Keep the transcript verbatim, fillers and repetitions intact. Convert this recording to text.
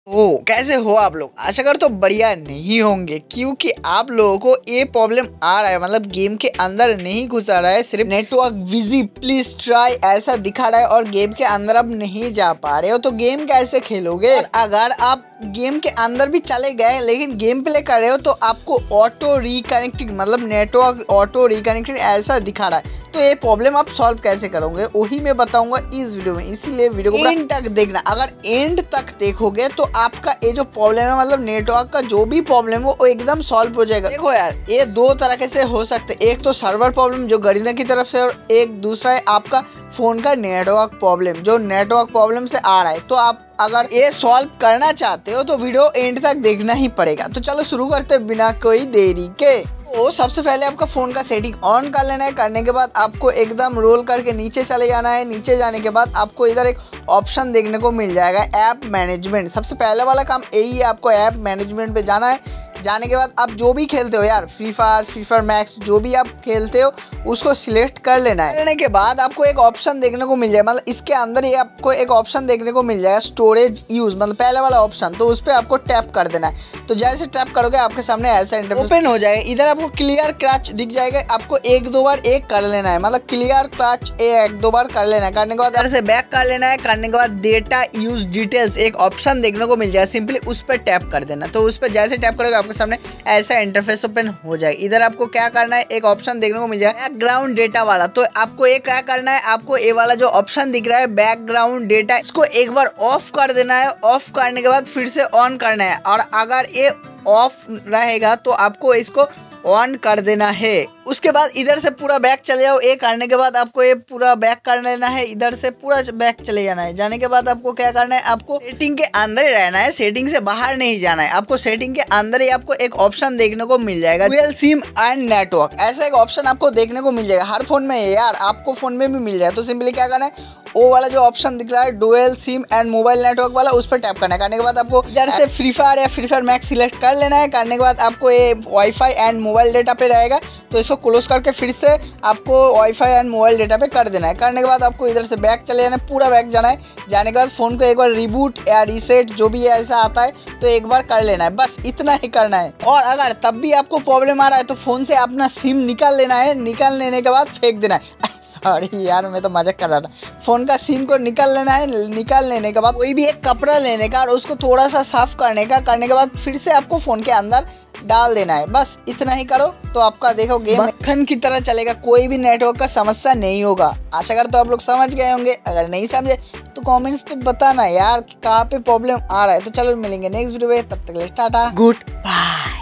ओ कैसे हो आप लोग। आशा कर तो बढ़िया नहीं होंगे, क्योंकि आप लोगों को ये प्रॉब्लम आ रहा है, मतलब गेम के अंदर नहीं घुसा रहा है, सिर्फ नेटवर्क बिजी प्लीज ट्राई ऐसा दिखा रहा है और गेम के अंदर अब नहीं जा पा रहे हो, तो गेम कैसे खेलोगे। और अगर आप गेम के अंदर भी चले गए लेकिन गेम प्ले कर रहे हो तो आपको ऑटो रिकनेक्टिंग मतलब नेटवर्क ऑटो रिकनेक्टिंग ऐसा दिखा रहा है, तो ये प्रॉब्लम आप सॉल्व कैसे करोगे वही मैं बताऊंगा इस वीडियो में, इसीलिए वीडियो को एंड तक देखना। अगर एंड तक देखोगे तो आपका ये जो प्रॉब्लम है मतलब नेटवर्क का जो भी प्रॉब्लम हो वो एकदम सॉल्व हो जाएगा। देखो यार, ये दो तरह से हो सकते, एक तो सर्वर प्रॉब्लम जो गरीना की तरफ से, और एक दूसरा है आपका फोन का नेटवर्क प्रॉब्लम जो नेटवर्क प्रॉब्लम से आ रहा है। तो आप अगर ये सॉल्व करना चाहते हो तो वीडियो एंड तक देखना ही पड़ेगा। तो चलो शुरू करते हैं बिना कोई देरी के। तो सबसे पहले आपका फोन का सेटिंग ऑन कर लेना है। करने के बाद आपको एकदम रोल करके नीचे चले जाना है। नीचे जाने के बाद आपको इधर एक ऑप्शन देखने को मिल जाएगा ऐप मैनेजमेंट। सबसे पहले वाला काम यही है, आपको ऐप मैनेजमेंट पे जाना है। जाने के बाद आप जो भी खेलते हो यार, free fire free fire max जो भी आप खेलते हो उसको सिलेक्ट कर लेना है। करने के बाद आपको एक ऑप्शन देखने को मिल जाएगा, मतलब इसके अंदर ही आपको एक ऑप्शन देखने को मिल जाएगा स्टोरेज यूज, मतलब पहले वाला ऑप्शन। तो उस पर आपको टैप कर देना है। तो जैसे टैप करोगे आपके सामने ऐसा इंटरफेस ओपन हो जाएगा। इधर आपको क्लियर क्लच दिख जाएगा, आपको एक दो बार एक कर लेना है, मतलब क्लियर क्लच एक दो बार कर लेना है। करने के बाद इधर से बैक कर लेना है। करने के बाद डेटा यूज डिटेल्स एक ऑप्शन देखने को मिल जाएगा, सिंपली उस पर टैप कर देना। तो उस पर जैसे टैप करोगे सामने ऐसा इंटरफेस ओपन हो जाए। इधर आपको क्या करना है, एक ऑप्शन देखने को मिल जाए बैकग्राउंड डेटा वाला। तो आपको ये क्या करना है, आपको ये वाला जो ऑप्शन दिख रहा है बैकग्राउंड डेटा, इसको एक बार ऑफ कर देना है। ऑफ करने के बाद फिर से ऑन करना है, और अगर ये ऑफ रहेगा तो आपको इसको ऑन कर देना है। उसके बाद इधर से पूरा बैक चले जाओ। ये करने के बाद आपको ये पूरा बैक कर लेना है, इधर से पूरा बैक चले जाना है। जाने के बाद आपको क्या करना है, आपको सेटिंग के अंदर ही रहना है, सेटिंग से बाहर नहीं जाना है। आपको सेटिंग के अंदर ही आपको एक ऑप्शन देखने को मिल जाएगा डुअल सिम एंड नेटवर्क, ऐसा एक ऑप्शन आपको देखने को मिल जाएगा। हर फोन में है यार, आपको फोन में भी मिल जाए। तो सिंपली क्या करना है, वो वाला जो ऑप्शन दिख रहा है dual sim and mobile network वाला, उस पर टैप करना है। करने के बाद आपको इधर से फ्री फायर या फ्री फायर मैक्स सिलेक्ट कर लेना है। करने के बाद आपको ये वाईफाई एंड मोबाइल डेटा पे रहेगा, तो इसको क्लोज करके फिर से आपको वाईफाई एंड मोबाइल डेटा पे कर देना है। करने के बाद आपको इधर से बैक चले जाना है, पूरा बैक जाना है। जाने के बाद फोन को एक बार रिबूट या रीसेट जो भी ऐसा आता है तो एक बार कर लेना है, बस इतना ही करना है। और अगर तब भी आपको प्रॉब्लम आ रहा है तो फोन से अपना सिम निकाल लेना है। निकाल लेने के बाद फेंक देना है। सॉरी यार, मैं तो मजाक कर रहा था। फोन का सिम को निकाल लेना है। निकाल लेने के बाद कोई भी एक कपड़ा लेने का और उसको थोड़ा सा साफ करने का। करने के बाद फिर से आपको फोन के अंदर डाल देना है, बस इतना ही करो तो आपका देखो गेम मक्खन की तरह चलेगा, कोई भी नेटवर्क का समस्या नहीं होगा। आशा करता हूं आप लोग समझ गए होंगे। अगर नहीं समझे तो कमेंट्स पे बताना यार कि कहाँ पे प्रॉब्लम आ रहा है। तो चलो मिलेंगे नेक्स्ट वीडियो में, तब तक के लिए टाटा गुड बाय।